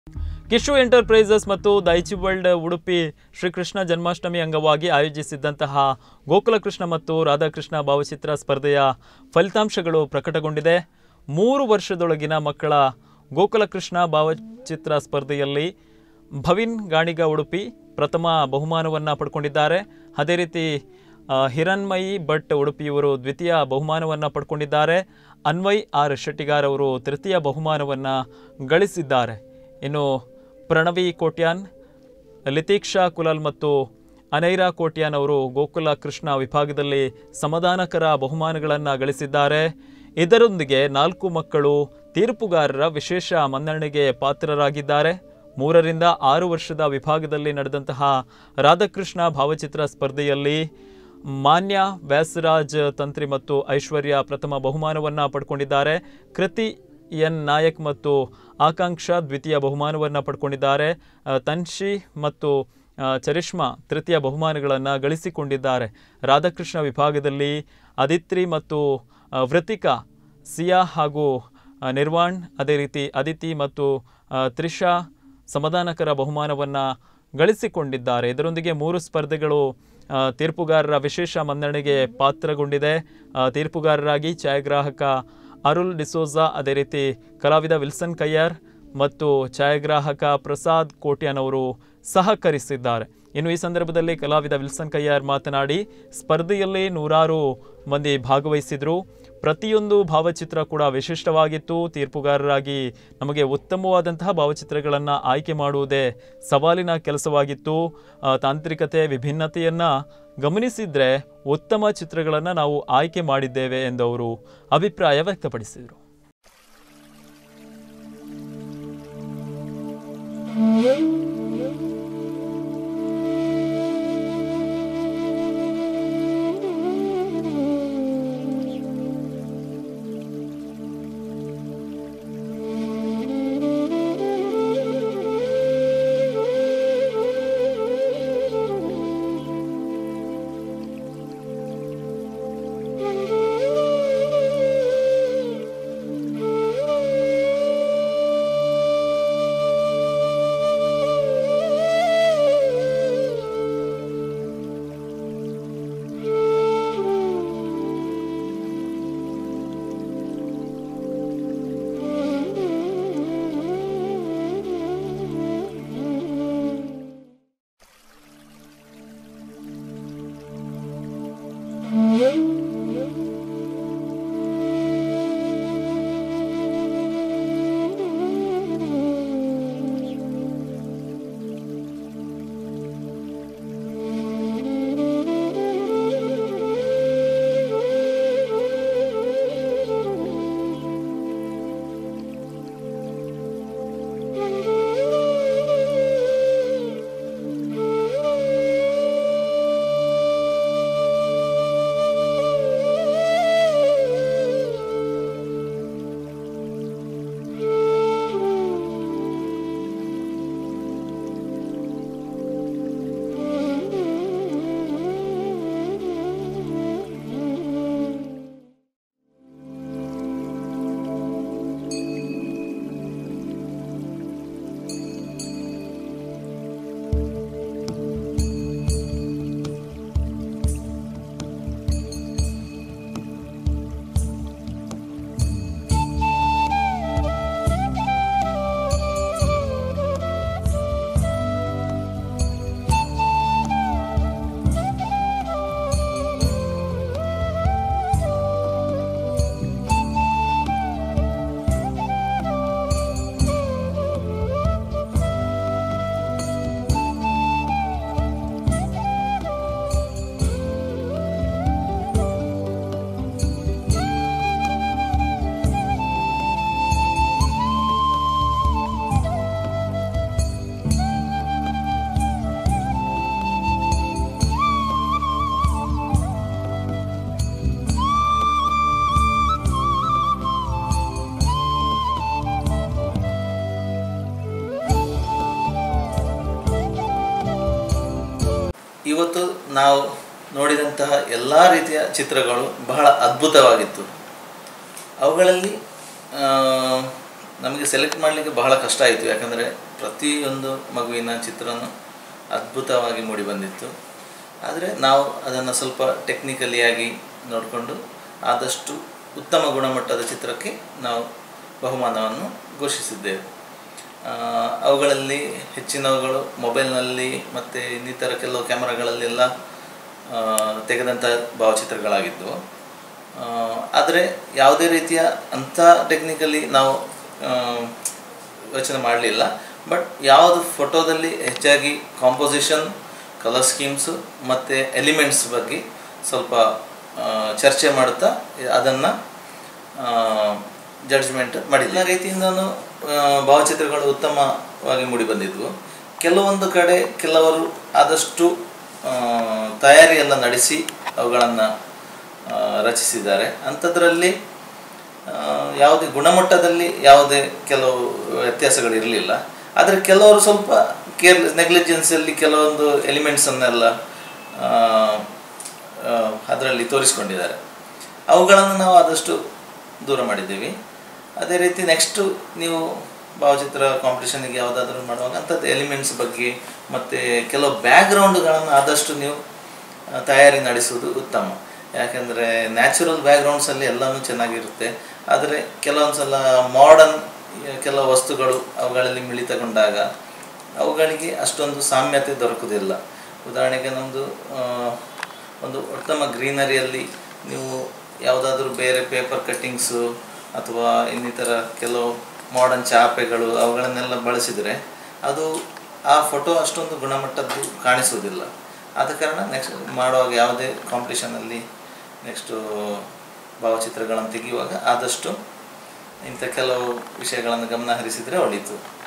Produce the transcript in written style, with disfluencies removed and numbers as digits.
Kishu enterprises ಮತ್ತು Daiichi world Udupi Shrikrishna Janmashtami ಅಂಗವಾಗಿ ಆಯೋಜಿಸಿದ್ದಂತಹ ಗೋಕುಲಕೃಷ್ಣ ಮತ್ತು ರಾಧಾಕೃಷ್ಣ ಭಾವಚಿತ್ರ ಸ್ಪರ್ಧೆಯ ಫಲಿತಾಂಶಗಳು ಪ್ರಕಟಗೊಂಡಿದೆ. 3 ವರ್ಷದೊಳಗಿನ ಮಕ್ಕಳ ಗೋಕುಲಕೃಷ್ಣ ಭಾವಚಿತ್ರ ಸ್ಪರ್ಧೆಯಲ್ಲಿ ಭವಿನ್ ಗಾಣಿಗ ಉಡುಪಿ ಪ್ರಥಮ ಬಹುಮಾನವನ್ನು ಪಡ್ಕೊಂಡಿದ್ದಾರೆ. ಅದೇ ರೀತಿ ಹಿರಣ್ಮಯಿ ಭಟ್ ಉಡುಪಿಯವರು ದ್ವಿತೀಯ ಬಹುಮಾನವನ್ನು ಪಡ್ಕೊಂಡಿದ್ದಾರೆ. ಅನ್ವಯ್ ಆರ್ ಶೆಟ್ಟಿಗಾರ್ ಅವರು ತೃತೀಯ ಬಹುಮಾನವನ್ನು ಗಳಿಸಿದ್ದಾರೆ. ಇನ್ನು ಪ್ರಣವಿ ಕೋಟ್ಯಾನ್, ಲಿತೀಕ್ಷಾ ಕುಲಾಲ್ ಮತ್ತು ಅನೈರಾ ಕೋಟ್ಯಾನ್ ಅವರು ಗೋಕುಲ ಕೃಷ್ಣ ವಿಭಾಗದಲ್ಲಿ ಸಮಾಧಾನಕರ ಬಹುಮಾನಗಳನ್ನು ಗಳಿಸಿದ್ದಾರೆ. ಇದರೊಂದಿಗೆ 4 ಮಕ್ಕಳು ತೀರ್ಪುಗಾರರ ವಿಶೇಷ ಮನ್ನಣೆಗೆ ಪಾತ್ರರಾಗಿದ್ದಾರೆ. 3 ರಿಂದ 6 ವರ್ಷದ ವಿಭಾಗದಲ್ಲಿ ನಡೆದಂತಹ ರಾಧಾಕೃಷ್ಣ ಭಾವಚಿತ್ರ ಸ್ಪರ್ಧೆಯಲ್ಲಿ ಮಾನ್ಯ ವ್ಯಾಸರಾಜ್ ತಂತ್ರಿ ಮತ್ತು ಐಶ್ವರ್ಯ ಪ್ರಥಮ ಬಹುಮಾನವನ್ನು ಪಡ್ಕೊಂಡಿದ್ದಾರೆ. ಕೃತಿ ಎನ್ ನಾಯಕ್ ಮತ್ತು ಆಕಾಂಕ್ಷಾ ದ್ವಿತೀಯ ಬಹುಮಾನವನ್ನು ಪಡ್ಕೊಂಡಿದ್ದಾರೆ. ತನ್ಶಿ ಮತ್ತು ಚರಿಷ್ಮಾ ತೃತೀಯ ಬಹುಮಾನಗಳನ್ನು ಗಳಿಸಿಕೊಂಡಿದ್ದಾರೆ. ರಾಧಾಕೃಷ್ಣ ವಿಭಾಗದಲ್ಲಿ ಅದಿತ್ರಿ ಮತ್ತು ವೃತಿಕಾ, ಸಿಯಾ ಹಾಗೂ ನಿರ್ವಾಣ್, ಅದೇ ರೀತಿ ಅದಿತಿ ಮತ್ತು ತ್ರಿಷಾ ಸಮಾಧಾನಕರ ಬಹುಮಾನವನ್ನು ಗಳಿಸಿಕೊಂಡಿದ್ದಾರೆ. ಇದರೊಂದಿಗೆ 3 ಸ್ಪರ್ಧೆಗಳು ತೀರ್ಪುಗಾರರ ವಿಶೇಷ ಮನ್ನಣೆಗೆ ಪಾತ್ರಗೊಂಡಿದೆ. ತೀರ್ಪುಗಾರರಾಗಿ ಛಾಯಾಗ್ರಾಹಕ ಅರುಲ್ ಡಿಸೋಜಾ, ಅದೇ ರೀತಿ ಕಲಾವಿದ ವಿಲ್ಸನ್ ಕಯ್ಯಾರ್ ಮತ್ತು ಛಾಯಾಗ್ರಾಹಕ ಪ್ರಸಾದ್ ಕೋಟ್ಯಾನ್ ಅವರು ಸಹಕರಿಸಿದ್ದಾರೆ. ಇನ್ನು ಈ ಸಂದರ್ಭದಲ್ಲಿ ಕಲಾವಿದ ವಿಲ್ಸನ್ ಕಯ್ಯಾರ್ ಮಾತನಾಡಿ, ಸ್ಪರ್ಧೆಯಲ್ಲಿ 100 ಮಂದಿ ಭಾಗವಹಿಸಿದರು. ಪ್ರತಿಯೊಂದು ಭಾವಚಿತ್ರ ಕೂಡ ವಿಶಿಷ್ಟವಾಗಿತ್ತು. ತೀರ್ಪುಗಾರರಾಗಿ ನಮಗೆ ಉತ್ತಮವಾದಂತಹ ಭಾವಚಿತ್ರಗಳನ್ನು ಆಯ್ಕೆ ಮಾಡುವುದೇ ಸವಾಲಿನ ಕೆಲಸವಾಗಿತ್ತು. ತಾಂತ್ರಿಕತೆ ವಿಭಿನ್ನತೆಯನ್ನು ಗಮನಿಸಿದರೆ ಉತ್ತಮ ಚಿತ್ರಗಳನ್ನು ನಾವು ಆಯ್ಕೆ ಮಾಡಿದ್ದೇವೆ ಎಂದು ಅವರು ಅಭಿಪ್ರಾಯ ವ್ಯಕ್ತಪಡಿಸಿದರು. ಇವತ್ತು ನಾವು ನೋಡಿದಂತಹ ಎಲ್ಲ ರೀತಿಯ ಚಿತ್ರಗಳು ಬಹಳ ಅದ್ಭುತವಾಗಿತ್ತು. ಅವುಗಳಲ್ಲಿ ನಮಗೆ ಸೆಲೆಕ್ಟ್ ಮಾಡಲಿಕ್ಕೆ ಬಹಳ ಕಷ್ಟ ಆಯಿತು. ಯಾಕಂದರೆ ಪ್ರತಿಯೊಂದು ಮಗುವಿನ ಚಿತ್ರನೂ ಅದ್ಭುತವಾಗಿ ಮೂಡಿ ಬಂದಿತ್ತು. ಆದರೆ ನಾವು ಅದನ್ನು ಸ್ವಲ್ಪ ಟೆಕ್ನಿಕಲಿಯಾಗಿ ನೋಡಿಕೊಂಡು ಆದಷ್ಟು ಉತ್ತಮ ಗುಣಮಟ್ಟದ ಚಿತ್ರಕ್ಕೆ ನಾವು ಬಹುಮಾನವನ್ನು ಘೋಷಿಸಿದ್ದೇವೆ. ಅವುಗಳಲ್ಲಿ ಹೆಚ್ಚಿನವುಗಳು ಮೊಬೈಲ್ನಲ್ಲಿ ಮತ್ತು ಇನ್ನಿತರ ಕೆಲವು ಕ್ಯಾಮರಾಗಳಲ್ಲೆಲ್ಲ ತೆಗೆದಂಥ ಭಾವಚಿತ್ರಗಳಾಗಿದ್ದವು. ಆದರೆ ಯಾವುದೇ ರೀತಿಯ ಅಂಥ ಟೆಕ್ನಿಕಲಿ ನಾವು ಯೋಚನೆ ಮಾಡಲಿಲ್ಲ. ಬಟ್ ಯಾವುದು ಫೋಟೋದಲ್ಲಿ ಹೆಚ್ಚಾಗಿ ಕಾಂಪೋಸಿಷನ್, ಕಲರ್ ಸ್ಕೀಮ್ಸು ಮತ್ತು ಎಲಿಮೆಂಟ್ಸ್ ಬಗ್ಗೆ ಸ್ವಲ್ಪ ಚರ್ಚೆ ಮಾಡುತ್ತಾ ಅದನ್ನು ಜಡ್ಜ್ಮೆಂಟ್ ಮಾಡಿಲ್ಲ. ಎಲ್ಲ ರೀತಿಯಿಂದನೂ ಭಾವಚಿತ್ರಗಳು ಉತ್ತಮವಾಗಿ ಮೂಡಿಬಂದಿದ್ವು. ಕೆಲವೊಂದು ಕಡೆ ಕೆಲವರು ಆದಷ್ಟು ತಯಾರಿಯೆಲ್ಲ ನಡೆಸಿ ಅವುಗಳನ್ನು ರಚಿಸಿದ್ದಾರೆ. ಅಂಥದ್ರಲ್ಲಿ ಯಾವುದೇ ಗುಣಮಟ್ಟದಲ್ಲಿ ಯಾವುದೇ ಕೆಲವು ವ್ಯತ್ಯಾಸಗಳಿರಲಿಲ್ಲ. ಆದರೆ ಕೆಲವರು ಸ್ವಲ್ಪ ನೆಗ್ಲಿಜೆನ್ಸಲ್ಲಿ ಕೆಲವೊಂದು ಎಲಿಮೆಂಟ್ಸನ್ನೆಲ್ಲ ಅದರಲ್ಲಿ ತೋರಿಸ್ಕೊಂಡಿದ್ದಾರೆ. ಅವುಗಳನ್ನು ನಾವು ಆದಷ್ಟು ದೂರ ಮಾಡಿದ್ದೀವಿ. ಅದೇ ರೀತಿ ನೆಕ್ಸ್ಟು ನೀವು ಭಾವಚಿತ್ರ ಕಾಂಪಿಟೇಷನ್ಗೆ ಯಾವುದಾದ್ರೂ ಮಾಡುವಾಗ ಅಂಥದ್ದು ಎಲಿಮೆಂಟ್ಸ್ ಬಗ್ಗೆ ಮತ್ತು ಕೆಲವು ಬ್ಯಾಕ್ಗ್ರೌಂಡ್ಗಳನ್ನು ಆದಷ್ಟು ನೀವು ತಯಾರಿ ನಡೆಸುವುದು ಉತ್ತಮ. ಯಾಕೆಂದರೆ ನ್ಯಾಚುರಲ್ ಬ್ಯಾಕ್ಗ್ರೌಂಡ್ಸಲ್ಲಿ ಎಲ್ಲನೂ ಚೆನ್ನಾಗಿರುತ್ತೆ. ಆದರೆ ಕೆಲವೊಂದು ಸಲ ಮಾಡರ್ನ್ ಕೆಲವು ವಸ್ತುಗಳು ಅವುಗಳಲ್ಲಿ ಮಿಳಿತಗೊಂಡಾಗ ಅವುಗಳಿಗೆ ಅಷ್ಟೊಂದು ಸಾಮ್ಯತೆ ದೊರಕುವುದಿಲ್ಲ. ಉದಾಹರಣೆಗೆ ನಮ್ಮದು ಒಂದು ಉತ್ತಮ ಗ್ರೀನರಿಯಲ್ಲಿ ನೀವು ಯಾವುದಾದ್ರೂ ಬೇರೆ ಪೇಪರ್ ಕಟ್ಟಿಂಗ್ಸು ಅಥವಾ ಇನ್ನಿತರ ಕೆಲವು ಮಾಡರ್ನ್ ಚಾಪೆಗಳು ಅವುಗಳನ್ನೆಲ್ಲ ಬಳಸಿದರೆ ಅದು ಆ ಫೋಟೋ ಅಷ್ಟೊಂದು ಗುಣಮಟ್ಟದ್ದು ಕಾಣಿಸುವುದಿಲ್ಲ. ಆದ ಕಾರಣ ನೆಕ್ಸ್ಟ್ ಮಾಡುವಾಗ ಯಾವುದೇ ಕಾಂಪಿಟೇಷನಲ್ಲಿ ನೆಕ್ಸ್ಟು ಭಾವಚಿತ್ರಗಳನ್ನು ತೆಗೆಯುವಾಗ ಆದಷ್ಟು ಇಂಥ ಕೆಲವು ವಿಷಯಗಳನ್ನು ಗಮನ ಹರಿಸಿದರೆ ಒಳಿತು.